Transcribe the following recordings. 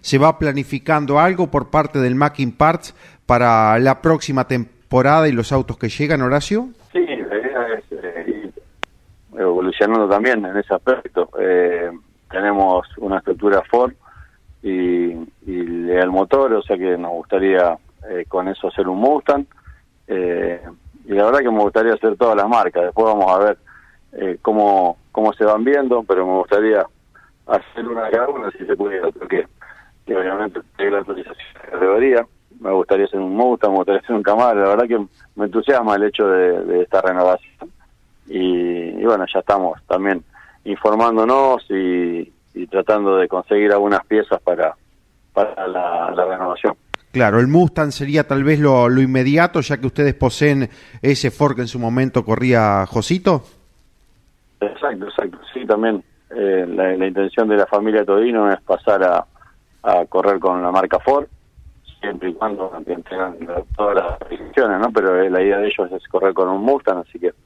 ¿Se va planificando algo por parte del Mackin Parts para la próxima temporada y los autos que llegan, Horacio? Sí, la idea es ir evolucionando también en ese aspecto. Tenemos una estructura Ford y el motor, o sea que nos gustaría con eso hacer un Mustang. Y la verdad que me gustaría hacer todas las marcas. Después vamos a ver cómo se van viendo, pero me gustaría hacer una de cada una si se pudiera, porque obviamente tengo la autorización de categoría. Me gustaría hacer un Mustang, me gustaría hacer un Camaro. La verdad que me entusiasma el hecho de esta renovación. Y bueno, ya estamos también informándonos y tratando de conseguir algunas piezas para la renovación. Claro, el Mustang sería tal vez lo inmediato, ya que ustedes poseen ese Ford que en su momento corría Josito. Exacto. Sí, también la intención de la familia Todino es pasar a correr con la marca Ford, siempre y cuando tengan todas las restricciones, ¿no? Pero la idea de ellos es correr con un Mustang, así que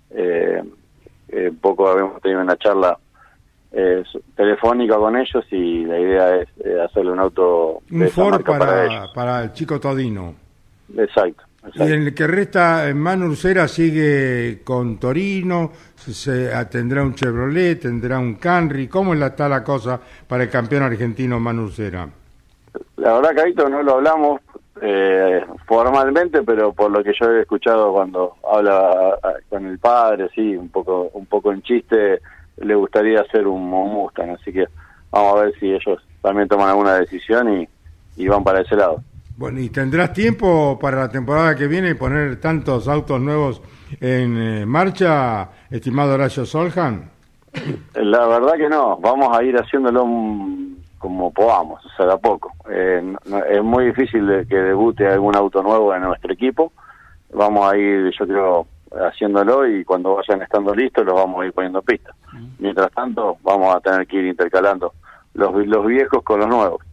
poco habíamos tenido una charla telefónica con ellos y la idea es hacerle un auto de Ford para el chico Todino. Exacto. Y en el que resta, Manu Ursera sigue con Torino, tendrá un Chevrolet, tendrá un Camry. ¿Cómo está la cosa para el campeón argentino Manu Ursera? La verdad, Caito, no lo hablamos formalmente, pero por lo que yo he escuchado cuando habla con el padre, sí, un poco en chiste, le gustaría hacer un Mustang, así que vamos a ver si ellos también toman alguna decisión y van para ese lado. Bueno, ¿y tendrás tiempo para la temporada que viene poner tantos autos nuevos en marcha, estimado Horacio Soljan? La verdad que no, vamos a ir haciéndolo como podamos, o sea, de a poco. Es muy difícil que debute algún auto nuevo en nuestro equipo. Vamos a ir, yo creo, haciéndolo y cuando vayan estando listos los vamos a ir poniendo pistas. Mientras tanto, vamos a tener que ir intercalando los viejos con los nuevos.